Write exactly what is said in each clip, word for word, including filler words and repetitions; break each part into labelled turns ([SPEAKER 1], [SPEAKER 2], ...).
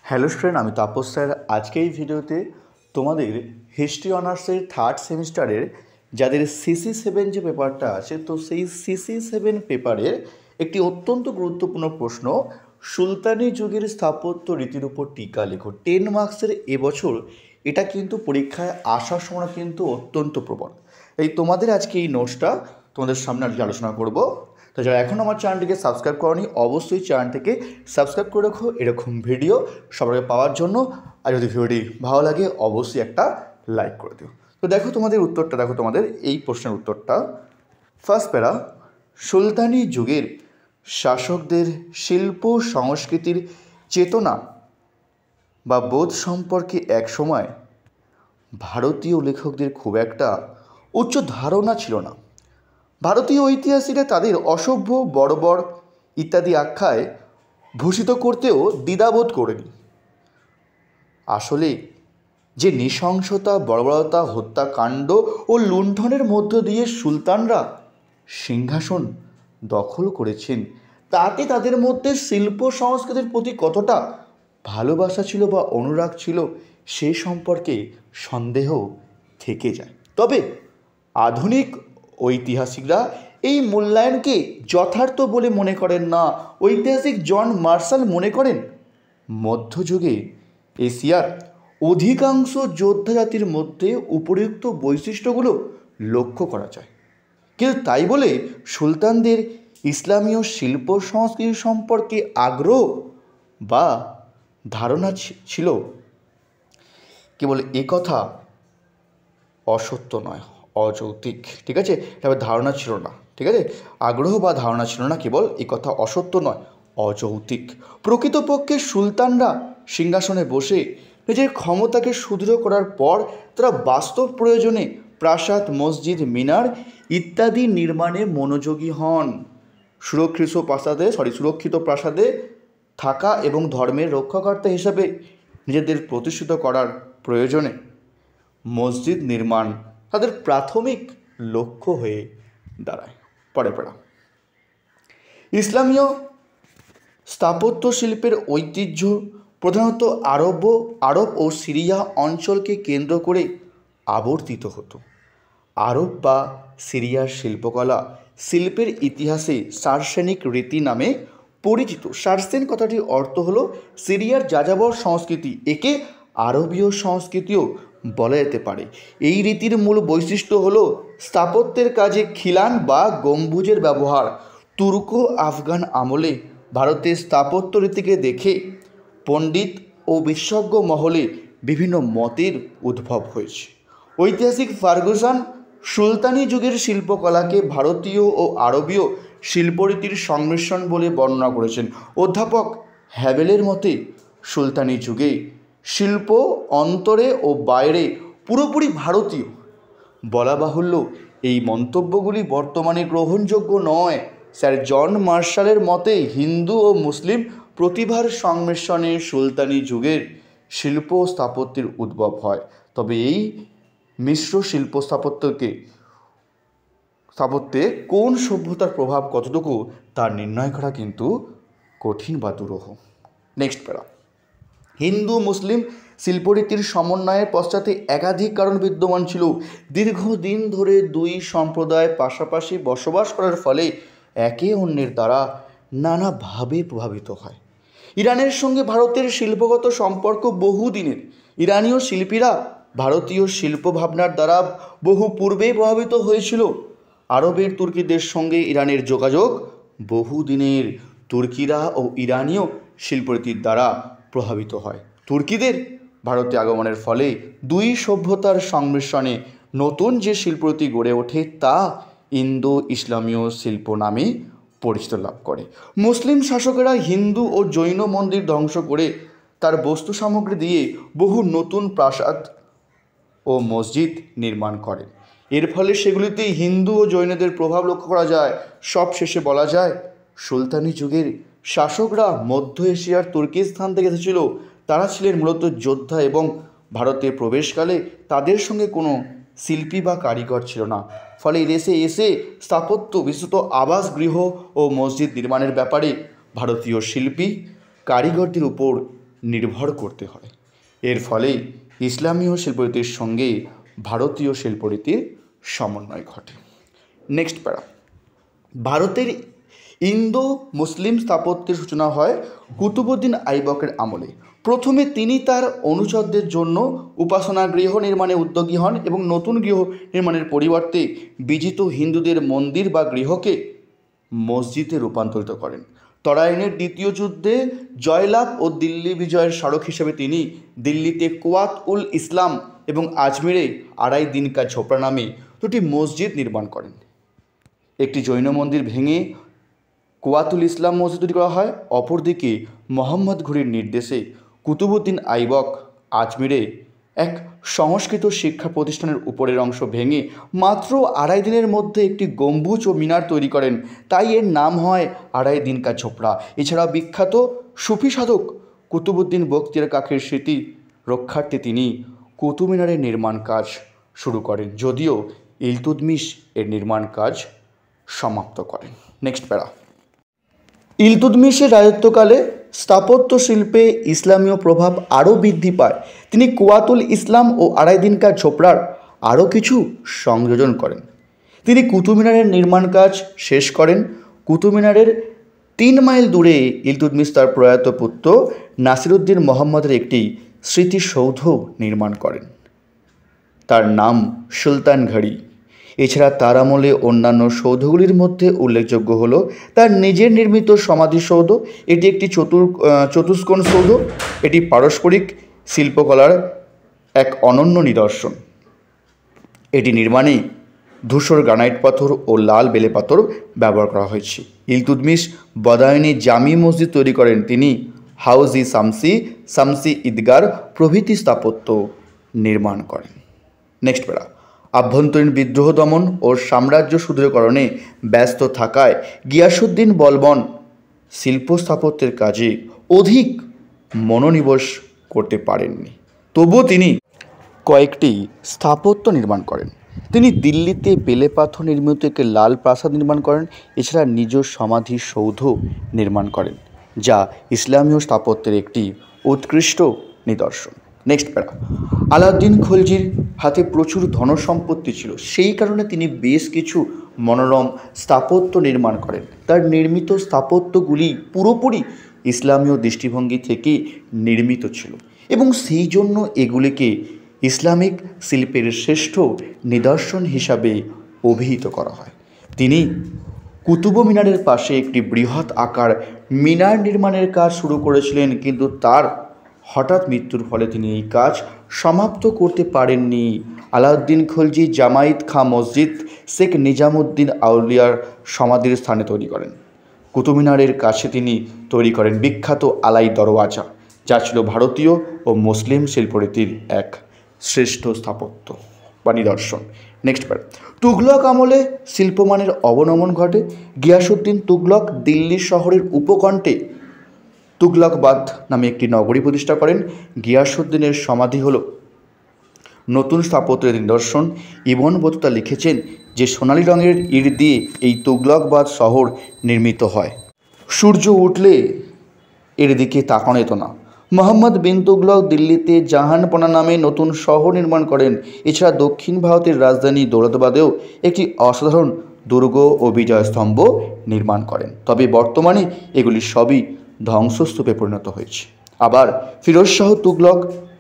[SPEAKER 1] Hello student, আমি Tapas sir. আজকে এই ভিডিওতে তোমাদের হিস্ট্রি অনার্সের থার্ড সেমিস্টারের যাদের সিসি সেভেন যে পেপারটা আছে, তো সেই সিসি সেভেন পেপারের একটি অত্যন্ত গুরুত্বপূর্ণ প্রশ্ন, সুলতানি যুগের স্থাপত্য রীতির উপর টিকা লেখো। টেন মার্কসের এবছর এটা কিন্তু পরীক্ষায় আসার সময় কিন্তু অত্যন্ত প্রবল। এই তোমাদের আজকে এই নোটসটা তোমাদের সামনে আজকে আলোচনা করব। তো যারা এখন আমার চ্যানেলটিকে সাবস্ক্রাইব করনি, অবশ্যই চ্যানেলটিকে সাবস্ক্রাইব করে রাখো এরকম ভিডিও সবাইকে পাওয়ার জন্য। আর যদি ভিডিওটি ভালো লাগে অবশ্যই একটা লাইক করে দিও। তো দেখো তোমাদের উত্তরটা, দেখো তোমাদের এই প্রশ্নের উত্তরটা। ফার্স্ট প্যারা, সুলতানি যুগের শাসকদের শিল্প সংস্কৃতির চেতনা বা বোধ সম্পর্কে একসময় ভারতীয় লেখকদের খুব একটা উচ্চ ধারণা ছিল না। ভারতীয় ঐতিহাসিকরা তাদের অসভ্য, বর্বর ইত্যাদি আখ্যায় ভূষিত করতেও দ্বিধাবোধ করেনি। আসলে যে নৃশংসতা, বর্বরতা, হত্যাকাণ্ড ও লুণ্ঠনের মধ্য দিয়ে সুলতানরা সিংহাসন দখল করেছেন, তাতে তাদের মধ্যে শিল্প সংস্কৃতির প্রতি কতটা ভালোবাসা ছিল বা অনুরাগ ছিল সে সম্পর্কে সন্দেহ থেকে যায়। তবে আধুনিক ঐতিহাসিকরা এই মূল্যায়নকে যথার্থ বলে মনে করেন না। ঐতিহাসিক জন মার্শাল মনে করেন মধ্যযুগে এশিয়ার অধিকাংশ যোদ্ধা জাতির মধ্যে উপরিউক্ত বৈশিষ্ট্যগুলো লক্ষ্য করা যায়, কিন্তু তাই বলে সুলতানদের ইসলামীয় শিল্প সংস্কৃতি সম্পর্কে আগ্রহ বা ধারণা ছিল কেবল এ কথা অসত্য নয়, অযৌক্তিক। ঠিক আছে, তবে ধারণা ছিল না, ঠিক আছে, আগ্রহ বা ধারণা ছিল না, কেবল এ কথা অসত্য নয়, অযৌক্তিক। প্রকৃতপক্ষে সুলতানরা সিংহাসনে বসে নিজের ক্ষমতাকে সুদৃঢ় করার পর তারা বাস্তব প্রয়োজনে প্রাসাদ, মসজিদ, মিনার ইত্যাদি নির্মাণে মনোযোগী হন। সুরক্ষিত প্রাসাদে সরি সুরক্ষিত প্রাসাদে থাকা এবং ধর্মের রক্ষাকর্তা হিসাবে নিজেদের প্রতিষ্ঠিত করার প্রয়োজনে মসজিদ নির্মাণ তাদের প্রাথমিক লক্ষ্য হয়ে দাঁড়ায়। পরে পড়া, ইসলামীয় স্থাপত্য শিল্পের ঐতিহ্য প্রধানত আরব আরব ও সিরিয়া অঞ্চলকে কেন্দ্র করে আবর্তিত হতো। আরব বা সিরিয়ার শিল্পকলা শিল্পের ইতিহাসে সার্সেনিক রীতি নামে পরিচিত। সার্সেন কথাটির অর্থ হলো সিরিয়ার যাযাবর সংস্কৃতি। একে আরবীয় সংস্কৃতিও বলা যেতে পারে। এই রীতির মূল বৈশিষ্ট্য হলো স্থাপত্যের কাজে খিলান বা গম্বুজের ব্যবহার। তুর্ক আফগান আমলে ভারতের স্থাপত্য রীতিকে দেখে পণ্ডিত ও বিশেষজ্ঞ মহলে বিভিন্ন মতের উদ্ভব হয়েছে। ঐতিহাসিক ফার্গুসন সুলতানি যুগের শিল্পকলাকে ভারতীয় ও আরবীয় শিল্পরীতির সংমিশ্রণ বলে বর্ণনা করেছেন। অধ্যাপক হ্যাভেলের মতে সুলতানি যুগে শিল্প অন্তরে ও বাইরে পুরোপুরি ভারতীয়। বলা বাহুল্য, এই মন্তব্যগুলি বর্তমানে গ্রহণযোগ্য নয়। স্যার জন মার্শালের মতে হিন্দু ও মুসলিম প্রতিভার সংমিশ্রণে সুলতানি যুগের শিল্প স্থাপত্যের উদ্ভব হয়। তবে এই মিশ্র শিল্প স্থাপত্যকে স্থাপত্যে কোন সভ্যতার প্রভাব কতটুকু তা নির্ণয় করা কিন্তু কঠিন বা দুরূহ। নেক্সট প্যারা, হিন্দু মুসলিম শিল্পরীতির সমন্বয়ের পশ্চাতে একাধিক কারণ বিদ্যমান ছিল। দীর্ঘদিন ধরে দুই সম্প্রদায় পাশাপাশি বসবাস করার ফলে একে অন্যের দ্বারা নানাভাবে প্রভাবিত হয়। ইরানের সঙ্গে ভারতের শিল্পগত সম্পর্ক বহুদিনের। ইরানীয় শিল্পীরা ভারতীয় শিল্প ভাবনার দ্বারা বহু পূর্বেই প্রভাবিত হয়েছিল। আরবের তুর্কিদের সঙ্গে ইরানের যোগাযোগ বহুদিনের। তুর্কিরা ও ইরানীয় শিল্পরীতির দ্বারা প্রভাবিত হয়। তুর্কিদের ভারতে আগমনের ফলে দুই সভ্যতার সংমিশ্রণে নতুন যে শিল্পরীতি গড়ে ওঠে তা ইন্দো ইসলামীয় শিল্প নামে পরিচিত লাভ করে। মুসলিম শাসকেরা হিন্দু ও জৈন মন্দির ধ্বংস করে তার বস্তু সামগ্রী দিয়ে বহু নতুন প্রাসাদ ও মসজিদ নির্মাণ করেন। এর ফলে সেগুলিতে হিন্দু ও জৈনদের প্রভাব লক্ষ্য করা যায়। সব শেষে বলা যায় সুলতানি যুগের শাসকরা মধ্য এশিয়ার তুর্কিস্তান থেকে এসেছিল। তারা ছিলেন মূলত যোদ্ধা এবং ভারতে প্রবেশকালে তাদের সঙ্গে কোনো শিল্পী বা কারিগর ছিল না। ফলে দেশে এসে স্থাপত্য, বিশেষত আবাসগৃহ ও মসজিদ নির্মাণের ব্যাপারে ভারতীয় শিল্পী কারিগরদের উপর নির্ভর করতে হয়। এর ফলে ইসলামীয় শিল্পরীতির সঙ্গে ভারতীয় শিল্পরীতির সমন্বয় ঘটে। নেক্সট প্যারা, ভারতের ইন্দো মুসলিম স্থাপত্যের সূচনা হয় কুতুবউদ্দিন আইবকের আমলে। প্রথমে তিনি তার অনুচরদের জন্য উপাসনা গৃহ নির্মাণে উদ্যোগী হন এবং নতুন গৃহ নির্মাণের পরিবর্তে বিজিত হিন্দুদের মন্দির বা গৃহকে মসজিদে রূপান্তরিত করেন। তরাইনের দ্বিতীয় যুদ্ধে জয়লাভ ও দিল্লি বিজয়ের স্মারক হিসেবে তিনি দিল্লিতে কুয়াত উল ইসলাম এবং আজমিরে আড়াই দিন কা ঝোপড়া নামে দুটি মসজিদ নির্মাণ করেন। একটি জৈন মন্দির ভেঙে কুয়াতুল ইসলাম মসজিদ তৈরি করা হয়। অপরদিকে মোহাম্মদ ঘুরির নির্দেশে কুতুবউদ্দিন আইবক আজমিরে এক সংস্কৃত শিক্ষা প্রতিষ্ঠানের উপরের অংশ ভেঙে মাত্র আড়াই দিনের মধ্যে একটি গম্বুজ ও মিনার তৈরি করেন, তাই এর নাম হয় আড়াই দিন কা ঝোপড়া। এছাড়াও বিখ্যাত সুফি সাধক কুতুবউদ্দিন বখতিয়ার কাকের স্মৃতি রক্ষার্থে তিনি কুতুব মিনারের নির্মাণ কাজ শুরু করেন, যদিও ইলতুৎমিশ এর নির্মাণ কাজ সমাপ্ত করেন। নেক্সট প্যারা, ইলতুৎমিশের রাজত্বকালে স্থাপত্য শিল্পে ইসলামীয় প্রভাব আরও বৃদ্ধি পায়। তিনি কুয়াতুল ইসলাম ও আড়াই দিন কা ঝোপড়ার আরও কিছু সংযোজন করেন। তিনি কুতুব মিনারের নির্মাণ কাজ শেষ করেন। কুতুব মিনারের তিন মাইল দূরে ইলতুৎমিশ তার প্রয়াত পুত্র নাসিরউদ্দিন মোহাম্মদের একটি স্মৃতিসৌধ নির্মাণ করেন, তার নাম সুলতান ঘড়ি। এছাড়া তার আমলে অন্যান্য সৌধগুলির মধ্যে উল্লেখযোগ্য হল তার নিজের নির্মিত সমাধিসৌধ। এটি একটি চতুর চতুষ্কোণ সৌধ। এটি পারস্পরিক শিল্পকলার এক অনন্য নিদর্শন। এটি নির্মাণে ধূসর গ্রানাইট পাথর ও লাল বেলে পাথর ব্যবহার করা হয়েছে। ইলতুৎমিশ বদায়ুনি জামি মসজিদ তৈরি করেন। তিনি হাউজি শামসি, শামসি ঈদগার প্রভৃতি স্থাপত্য নির্মাণ করেন। নেক্সট প্যারা, আভ্যন্তরীণ বিদ্রোহ দমন ও সাম্রাজ্য সুদৃঢ়করণে ব্যস্ত থাকায় গিয়াসউদ্দিন বলবন শিল্প স্থাপত্যের কাজে অধিক মনোনিবেশ করতে পারেননি। তবুও তিনি কয়েকটি স্থাপত্য নির্মাণ করেন। তিনি দিল্লিতে বেলে পাথর নির্মিত একটি লাল প্রাসাদ নির্মাণ করেন। এছাড়া নিজ সমাধি সৌধ নির্মাণ করেন, যা ইসলামীয় স্থাপত্যের একটি উৎকৃষ্ট নিদর্শন। নেক্সট প্যারা, আলাউদ্দিন খলজির হাতে প্রচুর ধনসম্পত্তি ছিল, সেই কারণে তিনি বেশ কিছু মনোরম স্থাপত্য নির্মাণ করেন। তার নির্মিত স্থাপত্যগুলি পুরোপুরি ইসলামীয় দৃষ্টিভঙ্গি থেকে নির্মিত ছিল এবং সেই জন্য এগুলিকে ইসলামিক শিল্পের শ্রেষ্ঠ নিদর্শন হিসাবে অভিহিত করা হয়। তিনি কুতুব মিনারের পাশে একটি বৃহৎ আকার মিনার নির্মাণের কাজ শুরু করেছিলেন, কিন্তু তার হঠাৎ মৃত্যুর ফলে তিনি এই কাজ সমাপ্ত করতে পারেননি। আলাউদ্দিন খলজি জামাইত খাঁ মসজিদ শেখ নিজামুদ্দিন আউলিয়ার সমাধির স্থানে তৈরি করেন। কুতুব মিনারের কাছে তিনি তৈরি করেন বিখ্যাত আলাই দরওয়াজা, যা ছিল ভারতীয় ও মুসলিম শিল্পরীতির এক শ্রেষ্ঠ স্থাপত্য বা নিদর্শন। নেক্সট বার, তুগলক আমলে শিল্পমানের অবনমন ঘটে। গিয়াসউদ্দিন তুগলক দিল্লি শহরের উপকণ্ঠে তুগলকবাদ নামে একটি নগরী প্রতিষ্ঠা করেন। গিয়াসউদ্দিনের সমাধি হল নতুন স্থাপত্যের নিদর্শন। ইবন বতুতা লিখেছেন যে সোনালী রঙের ইট দিয়ে এই তুগলকবাদ শহর নির্মিত হয়। সূর্য উঠলে এর দিকে তাকানো যেত না। মোহাম্মদ বিন তুগলক দিল্লিতে জাহানপনা নামে নতুন শহর নির্মাণ করেন। এছাড়া দক্ষিণ ভারতের রাজধানী দৌলতাবাদেও একটি অসাধারণ দুর্গ ও বিজয়স্তম্ভ নির্মাণ করেন, তবে বর্তমানে এগুলি সবই ধ্বংসস্তূপে পরিণত হয়েছে। আবার ফিরোজ শাহ তুগলক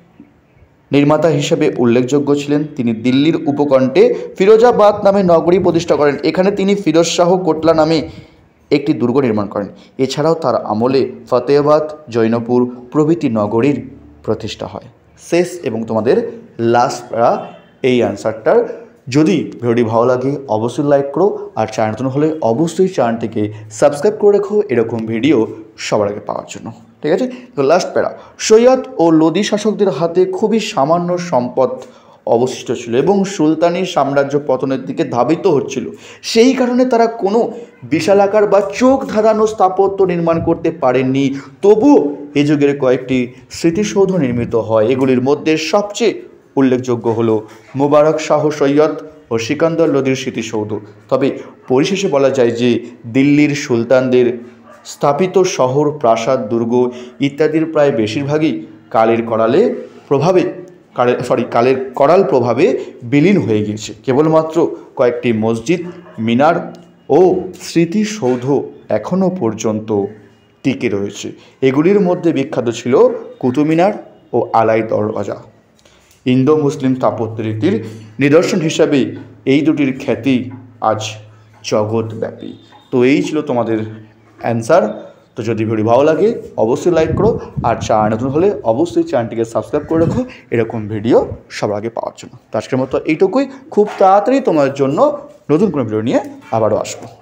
[SPEAKER 1] নির্মাতা হিসেবে উল্লেখযোগ্য ছিলেন। তিনি দিল্লির উপকণ্ঠে ফিরোজাবাদ নামে নগরী প্রতিষ্ঠা করেন। এখানে তিনি ফিরোজ শাহ কোটলা নামে একটি দুর্গ নির্মাণ করেন। এছাড়াও তার আমলে ফতেহাবাদ, জৈনপুর প্রভৃতি নগরীর প্রতিষ্ঠা হয়। শেষ এবং তোমাদের লাস্ট এই অ্যান্সারটার। যদি ভিডিওটি ভালো লাগে অবশ্যই লাইক করো, আর চ্যানেল নতুন হলে অবশ্যই চ্যানেলটিকে সাবস্ক্রাইব করে রেখো এরকম ভিডিও সবার আগে পাওয়ার জন্য। ঠিক আছে, তো লাস্ট প্যারা, সৈয়দ ও লোদি শাসকদের হাতে খুবই সামান্য সম্পদ অবশিষ্ট ছিল এবং সুলতানি সাম্রাজ্য পতনের দিকে ধাবিত হচ্ছিল। সেই কারণে তারা কোনো বিশালাকার বা চোখ ধাঁধানো স্থাপত্য নির্মাণ করতে পারেননি। তবু এ যুগের কয়েকটি স্মৃতিসৌধ নির্মিত হয়। এগুলির মধ্যে সবচেয়ে উল্লেখযোগ্য হলো মুবারক শাহ সৈয়দ ও সিকান্দর লোদির স্মৃতিসৌধ। তবে পরিশেষে বলা যায় যে দিল্লির সুলতানদের স্থাপিত শহর, প্রাসাদ, দুর্গ ইত্যাদির প্রায় বেশিরভাগই কালের করালে প্রভাবে কালে সরি কালের করাল প্রভাবে বিলীন হয়ে গিয়েছে। কেবলমাত্র কয়েকটি মসজিদ, মিনার ও স্মৃতিসৌধ এখনও পর্যন্ত টিকে রয়েছে। এগুলির মধ্যে বিখ্যাত ছিল কুতুব মিনার ও আলাই দরওয়াজা। ইন্দো মুসলিম স্থাপত্যরীতির নিদর্শন হিসাবে এই দুটির খ্যাতি আজ জগৎব্যাপী। তো এই ছিল তোমাদের অ্যান্সার। তো যদি ভিডিও ভালো লাগে অবশ্যই লাইক করো, আর চ্যানেল নতুন হলে অবশ্যই চ্যানেলটিকে সাবস্ক্রাইব করে রাখো এরকম ভিডিও সবার আগে পাওয়ার জন্য। তো আজকের মতো এইটুকুই, খুব তাড়াতাড়ি তোমার জন্য নতুন কোনো ভিডিও নিয়ে আবারও আসবো।